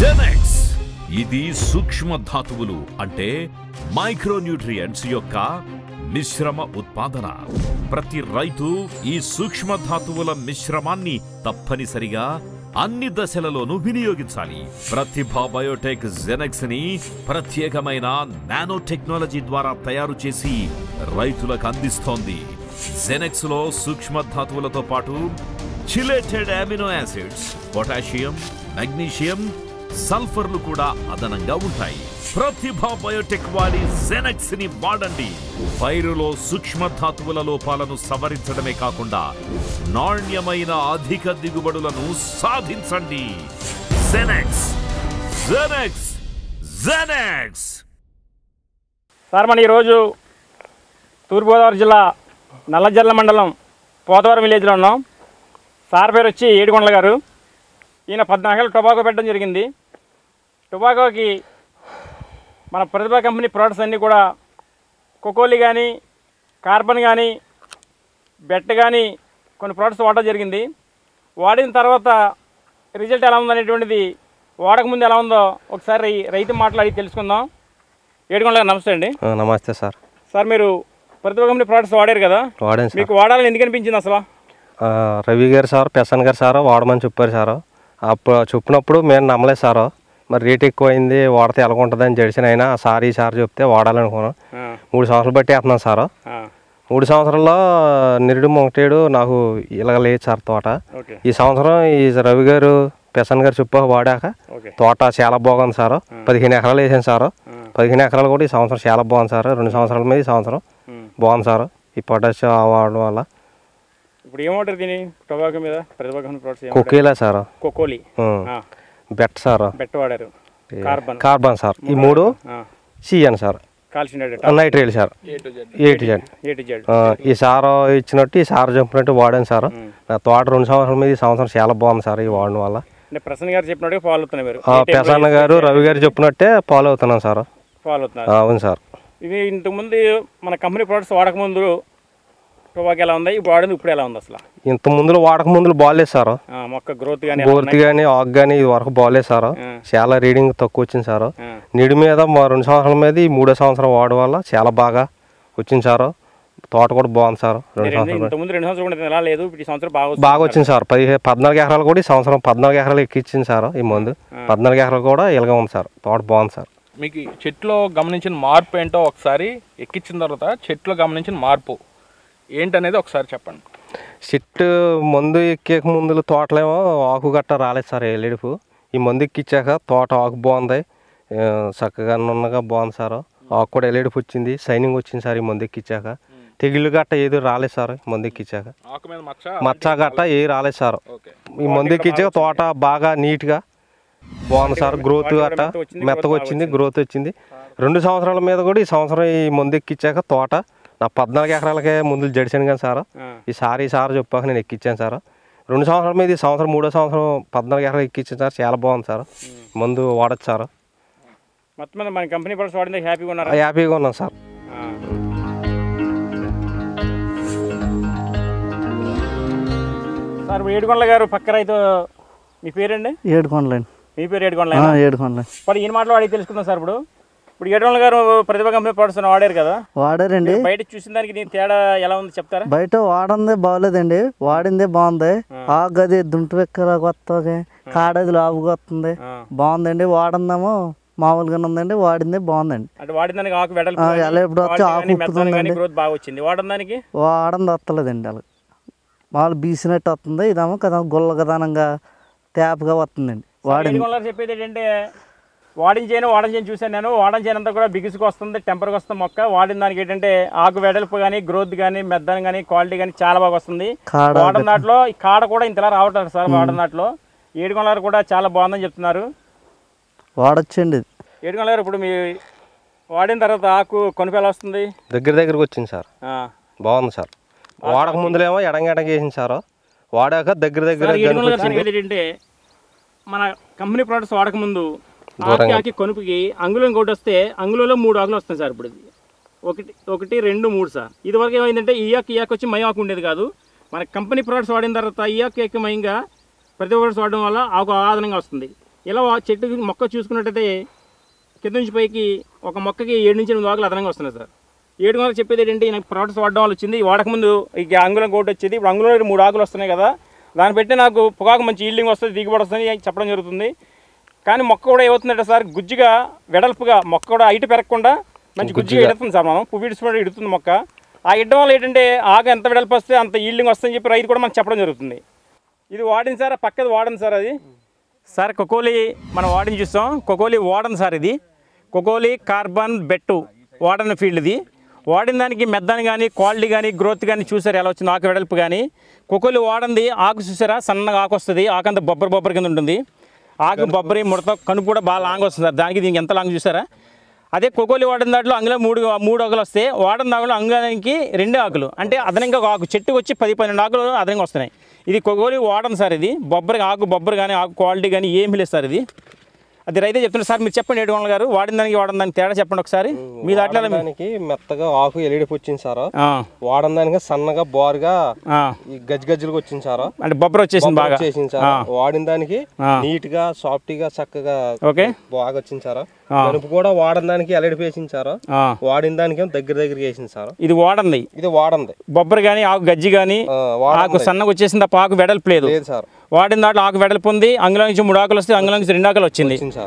Genex ఇది సూక్ష్మ ధాతువులు అంటే మైక్రోన్యూట్రియంట్స్ యొక్క మిశ్రమ ఉత్పాదన. ప్రతి రైతు ఈ సూక్ష్మ ధాతువుల మిశ్రమాన్ని తప్పనిసరిగా అన్ని దశలలోనూ వినియోగించాలి. ప్రతిభా బయోటెక్ జెనెక్స్ ని ప్రత్యేకమైన నానో టెక్నాలజీ ద్వారా తయారు చేసి రైతులకు అందిస్తోంది. జెనెక్స్ లో సూక్ష్మ ధాతువులతో పాటు chelated amino acids, potassium, magnesium, సల్ఫర్లు కూడా అదనంగా ఉంటాయి. ప్రతిభా బయోటెక్ వాడి జెనెక్స్ ని వాడండి. పైరులో సూక్ష్మ ధాతువుల లోపాలను సవరించడమే కాకుండా నాణ్యమైన అధిక దిగుబడులను సాధించండి. Genex Genex Genex. సార్ మన ఈరోజు తూర్పుగోదావరి జిల్లా నల్లజర్ల మండలం పోతవరం విలేజ్లో ఉన్నాం. సార్ పేరు వచ్చి ఏడుకొండల గారు. ఈయన 14 ఏళ్ళు టొబాకో పెట్టడం జరిగింది. టొబాకోకి మన ప్రతిభా కంపెనీ ప్రోడక్ట్స్ అన్నీ కూడా కోకోలి కానీ, కార్బన్ కానీ, బెట్ కానీ కొన్ని ప్రోడక్ట్స్ వాడడం జరిగింది. వాడిన తర్వాత రిజల్ట్ ఎలా ఉందనేటువంటిది వాడకముందు ఎలా ఉందో ఒకసారి రైతు మాట్లాడి తెలుసుకుందాం. ఏడుకొండల గారు నమస్తే అండి. నమస్తే సార్. సార్ మీరు ప్రతిభా కంపెనీ ప్రోడక్ట్స్ వాడారు కదా, వాడాను. మీకు వాడాలని ఎందుకు అనిపించింది అసలు? రవి గారు సార్, పెసన్ గారు సార్ వాడమని చెప్పారు సార్. అప్పుడు చెప్పినప్పుడు మేము నమ్మలేదు సార్. మరి రేట్ ఎక్కువైంది, వాడితే ఎలాగుంటుందని జడిసిన అయినా సార్ ఈసారి చెప్తే వాడాలనుకున్నాను. 3 సంవత్సరాలు బట్టి వేస్తున్నాను సార్. 3 సంవత్సరాల్లో నిరుడు మొంగటేడు నాకు ఇలాగ లేదు సార్ తోట. ఈ సంవత్సరం ఈ రవి గారు, పెసన్ గారు చెప్పాక వాడాక తోట చాలా బాగుంది సార్. 15 ఎకరాలు వేసాను సార్. 15 ఎకరాలు కూడా ఈ సంవత్సరం చాలా బాగుంది సార్. 2 సంవత్సరాల మీద ఈ సంవత్సరం బాగుంది సార్. ఈ పొటాష్ వాడడం వల్ల. ఇప్పుడు ఏమంటారు దీని టొబాకో మీద ప్రతిభా కంపెనీ ప్రోడక్ట్స్? కోకేలా సార్, కోకోలి, బెట్ సార్, బెట్ వాడారు, కార్బన్ సార్, ఈ 3 సిఎన్ సార్, నైట్రేల్ సార్, A to Z. ఈ సార్ ఇచ్చినట్టు ఈ సార్ చెప్పినట్టు వాడాను సార్. నా తోట 2 సంవత్సరాల మీద ఈ సంవత్సరం చాలా బాగుంది సార్ ఈ వాడడం వల్ల. ప్రసన్న గారు చెప్పినట్టు ఫాలో అవుతున్నారు. ప్రసన్న గారు, రవి గారు చెప్పినట్టే ఫాలో అవుతున్నాను సార్. ఫాలో అవుతున్నారు. అవును సార్. ఇది ఇంతకుముందు మన కంపెనీ ప్రోడక్ట్స్ వాడకముందు టొబాకో ఎలా ఉంది, ఇప్పుడు వాడింది ఇప్పుడు ఎలా ఉంది అసలు? ఇంత ముందు వాడక ముందు బాగాలేదు సార్. మొక్క గ్రోత్ కానీ ఆకు కానీ ఇది వరకు బాగాలేదు సార్. చాలా రీడింగ్ తక్కువ వచ్చింది సార్. నీడి మీద 2 సంవత్సరాల మీద ఈ 3వ సంవత్సరం వాడడం వల్ల చాలా బాగా వచ్చింది సార్. తోట కూడా బాగుంది సార్. 2 సంవత్సరాలు బాగా వచ్చింది సార్. 14 ఎకరాలు కూడా ఈ సంవత్సరం 14 ఎకరాలు ఎక్కించింది సార్. ఈ ముందు 14 ఎకరాలు కూడా ఇలాగే ఉంది సార్. తోట బాగుంది సార్. మీకు చెట్లో గమనించిన మార్పు ఏంటో ఒకసారి ఎక్కించిన తర్వాత చెట్లో గమనించిన మార్పు ఏంటనేది ఒకసారి చెప్పండి. చెట్టు మందు ఎక్కేక ముందు తోటలేమో ఆకు గట్ట రాలేదు సార్, ఎల్లుడుపు. ఈ మందు ఎక్కిచ్చాక తోట ఆకు బాగుంది, చక్కగా నున్నగా బాగుంది సార్. ఆకు కూడా ఎల్లుడుపు వచ్చింది, షైనింగ్ వచ్చింది సార్. ఈ మందు ఎక్కిచ్చాక తెగుళ్ళు గట్ట ఏది రాలేదు సార్. మందు ఎక్కిచ్చాక మచ్చ గట్ట ఏది రాలేదు సార్. ఈ మందు ఎక్కిచ్చాక తోట బాగా నీట్గా బాగుంది సార్. గ్రోత్ గట్ట మెత్తగా వచ్చింది, గ్రోత్ వచ్చింది. 2 సంవత్సరాల మీద కూడా ఈ సంవత్సరం ఈ మందు ఎక్కిచ్చాక తోట నా 14 ఎకరాలకే ముందు జడిచాను కానీ సార్. ఈ సార్ చెప్పాక నేను ఎక్కించాను సార్. 2 సంవత్సరాల మీద ఈ సంవత్సరం 3వ సంవత్సరం 14 ఎకరాలు ఎక్కించాను సార్. చాలా బాగుంది సార్. ముందు వాడచ్చు సార్. మొత్తం మన కంపెనీ ప్రొడక్ట్స్ వాడింది హ్యాపీగా ఉన్నారు? హ్యాపీగా ఉన్నాను సార్. సార్ ఏడుకొండల గారు పక్క రైతు, మీ పేరండి? ఏడుకొండలండి. మీ పేరు ఏడుకొండల? ఏడుకొండలండి. ఇప్పుడు ఈయన మాటలు వాడి తెలుసుకుందాం సార్. ఇప్పుడు ఏడుకొండల గారు ప్రతిభా కంపెనీ ప్రొడక్ట్స్ వాడారు కదా? వాడారండి. బయట చూసిన దానికి దీని తేడా ఎలా ఉంది చెప్తారా? బయట వాడిందే బాగోలేదండి, వాడిందే బాగుంది. ఆకు అది దుంటు వెక్కలాగా వస్తుంది, కాడది లావుగా వస్తుంది, బాగుందండి. వాడిందేమో మామూలుగానే ఉందండి, వాడిందే బాగుందండి. అంటే వాడిందానికి ఆకు వెడల్పు బాగా వచ్చింది, వాడడానికి వాడింది వస్తలేదండి. అలా మామూలు బీసినట్టు వస్తుంది. ఇదేమో కదా గుల్ల గదానంగా తేపగా వస్తుందండి. చెప్పేది ఏంటంటే వాడించేను చూసాను నేను. వాడించేనంతా కూడా బిగుసుకు వస్తుంది, టెంపర్కి వస్తుంది మొక్క. వాడిన దానికి ఏంటంటే ఆకు వెడల్పు కానీ, గ్రోత్ కానీ, మెద్దన కానీ, క్వాలిటీ కానీ చాలా బాగా వస్తుంది. వాడిన దాంట్లో ఈ కాడ కూడా ఇంతలా రావట్లేదు సార్. వాడిన దాంట్లో ఏడుకొండల కూడా చాలా బాగుందని చెప్తున్నారు. వాడొచ్చండి. ఏడుకొండల గారు ఇప్పుడు మీ వాడిన తర్వాత ఆకు కొనుపేలా వస్తుంది? దగ్గరకు వచ్చింది సార్. బాగుంది సార్. వాడక ముందులేమో ఎడంగెడకి వేసింది సార్. వాడాక దగ్గర ఏంటంటే మన కంపెనీ ప్రోడక్ట్స్ వాడక ముందు ఆకి కొనుపుకి అంగుళం ఇంకోటి వస్తే అంగుళంలో 3 ఆకులు వస్తాయి సార్. ఇప్పుడు ఒకటి 2 3 సార్. ఇది వరకు ఏమైందంటే ఈ ఆకు వచ్చి మై ఆకు ఉండేది కాదు. మన కంపెనీ ప్రోడక్ట్స్ వాడిన తర్వాత ఈ ఆకు మయంగా ప్రతి ప్రోడక్ట్స్ వాడడం వల్ల ఆకు ఆదనంగా వస్తుంది. ఇలా చెట్టు మొక్క చూసుకున్నట్టయితే కింద నుంచి పైకి ఒక మొక్కకి 7 నుంచి 8 ఆకులు అదనంగా వస్తున్నాయి సార్. 7 ఆకులు చెప్పేది ఏంటంటే నాకు ప్రోడక్ట్స్ వాడడం వల్ల వచ్చింది. వాడకముందు ఇక అంగుళం కోటి వచ్చేది, ఇప్పుడు అంగుళంలో 3 ఆకులు వస్తున్నాయి కదా, దాన్ని బట్టి నాకు పొగాకు మంచి ఈల్డింగ్ వస్తుంది, దిగుబడి వస్తుంది చెప్పడం జరుగుతుంది. కానీ మొక్క కూడా ఏమవుతుందంటే సార్ గుజ్జుగా వెడల్పుగా మొక్క కూడా హైట్ పెరగకుండా మంచి గుజ్జుగా ఇడుతుంది సార్. మనం పువ్వు ఇడుచుకుంటే ఇడుతుంది మొక్క. ఆ ఇడ్డం వల్ల ఏంటంటే ఆకు ఎంత వెడల్పు వస్తే అంత ఈల్డింగ్ వస్తుందని చెప్పి రైతు కూడా మనకు చెప్పడం జరుగుతుంది. ఇది వాడింది సార్, పక్కది వాడండి సార్. అది సార్ కొకోలి మనం వాడిని చూస్తాం. కొకోలి వాడను సార్. ఇది కొకోలి కార్బన్ బెట్టు వాడని ఫీల్డ్. ఇది వాడిన దానికి మెద్దని కానీ క్వాలిటీ కానీ గ్రోత్ కానీ చూసారు ఎలా వచ్చింది, ఆకు వెడల్పు కానీ. కొకోలి వాడింది ఆకు చూసారా, సన్నగా ఆకు వస్తుంది, ఆకు అంతా బొబ్బరి కింద ఉంటుంది. ఆకు బొబ్బరి ముడత కనుపు కూడా బాగా లాంగ్ వస్తుంది సార్. దానికి దీనికి ఎంత లాంగ్ చూసారా. అదే కొకోలి వాడిన దాంట్లో అంగుళం 3 ఆకులు వస్తే వాడిన దాంట్లో అంగుళానికి 2 ఆకులు, అంటే అదనంగా ఒక ఆకు, చెట్టుకు వచ్చి 10-12 ఆకులు అదనంగా వస్తున్నాయి. ఇది కొకోలి వాడను సార్. ఇది ఆకు బొబ్బరి కానీ ఆకు క్వాలిటీ కానీ ఏమి లేదు సార్. ఇది అది రైతే చెప్తున్నారు సార్. మీరు చెప్పండి 7 గారు, వాడిన దానికి తేడా చెప్పండి ఒకసారి. మీ దాంట్లో దానికి మెత్తగా ఆకు ఎలిడిపు వచ్చింది సార్. వాడిన దానికి సన్నగా బోరుగా గజ్జలుగా వచ్చింది సార్, అంటే బొబ్బరి వచ్చేసింది బాగా సార్. వాడిన దానికి నీట్ గా సాఫ్ట్ గా చక్కగా బాగా వచ్చింది సార్. కనుపు కూడా వాడిన దానికి ఎలిడిపు వేసింది సార్. వాడిన దానికి దగ్గర వేసింది సార్. ఇది వాడంది బొబ్బరి కానీ ఆకు గజ్జి కానీ ఆకు సన్నగా వచ్చేసింది తప్ప ఆకు వెడల్పు లేదు సార్. వాడిన దాంట్లో ఆకు వెడల్పు ఉంది. అంగుళం నుంచి 3 ఆకులు వస్తే అంగుళం నుంచి 2 ఆకులు వచ్చింది సార్.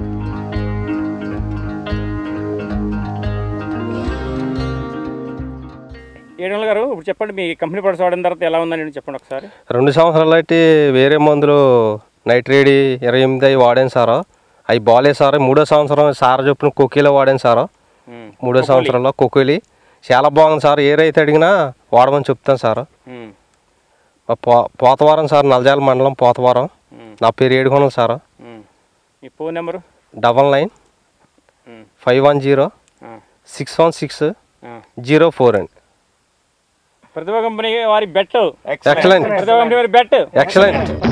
ఏడుగల గారు ఇప్పుడు చెప్పండి, మీ కంపెనీ ప్రొడక్ట్స్ వాడిన తర్వాత ఎలా ఉందని చెప్పండి ఒకసారి. 2 సంవత్సరాలు అయితే వేరే మందులు నైట్రేడి 28 వాడాను సార్. అవి బాగాలేదు సార్. 3వ సంవత్సరం సార్ చొప్పున కొకీలో వాడాను సార్. 3వ సంవత్సరంలో కొకీలి చాలా బాగుంది సార్. ఏ రైతు అడిగినా వాడమని చెప్తాను సార్. పోతవారం సార్, నల్జాల మండలం పోతవారం. నా పేరు ఏడుకొండలు సార్. మీ ఫోన్ నెంబరు 9951061604 అండి. ప్రతిభ కంపెనీ వారి బెట్ ఎక్సలెంట్. ప్రతిభ కంపెనీ వారి బెట్ ఎక్సలెంట్.